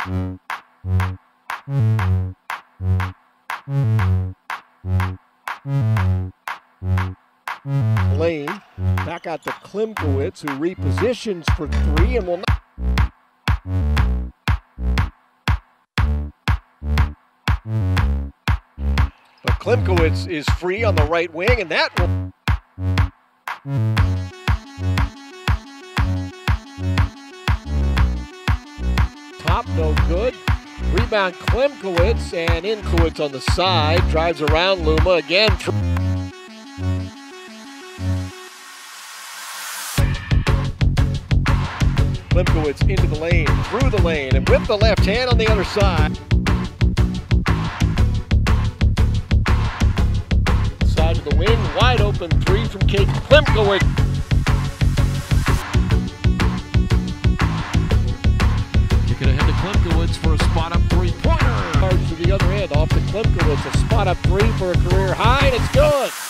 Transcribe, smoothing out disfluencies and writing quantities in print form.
Lane back out to Klimkiewicz, who repositions for three and will not. But Klimkiewicz is free on the right wing, and that will. Top no good. Rebound Klimkiewicz, and Klimkiewicz on the side drives around Luma again. Klimkiewicz into the lane, through the lane, and with the left hand on the other side. Side of the wing, wide open three from Klimkiewicz. Kick it ahead to Klimkiewicz for a spot-up three-pointer. To the other end, off to Klimkiewicz, a spot-up three for a career high, and it's good.